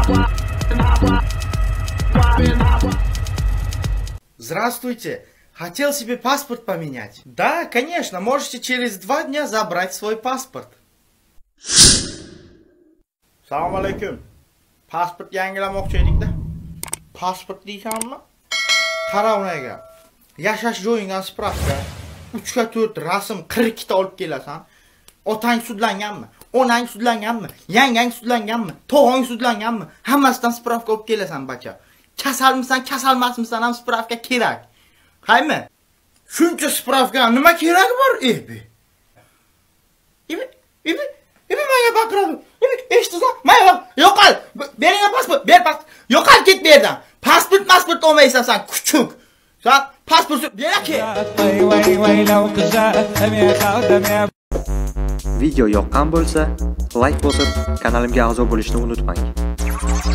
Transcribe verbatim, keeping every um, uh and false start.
Здравствуйте. Хотел себе паспорт поменять? Да, конечно, можете через два дня забрать свой паспорт. Салам алейкум. Паспорт yangilamoqchi edik-da. Pasport deysanmi? Qara unaga. Yashash joyingdan spravka. uch ga to'rt rasm qirq ikkita olib kelasan. Otang sudlanganmi? Onang sudlanganmi? Yangang sudlanganmi? Tog'ang sudlanganmi? Hammasidan spravka olib kelasan, bacha. Kasalmisan, kasalmasmisan ham spravka kerak. Qaymi? Shuncha spravka nima keragi bor, ebi? Ebi, ebi, ebi menga baqiradi. Ebi, eshitsan? Menga yo'qol. Bering pasport, ber pasport. Yo'qol ket bu yerdan. Pasport, pasport olmaysan sen, kuchuk. Sen pasport ber aka. Video yoqqan bo'lsa, like bosib, kanalimga a'zo bo'lishni unutmang.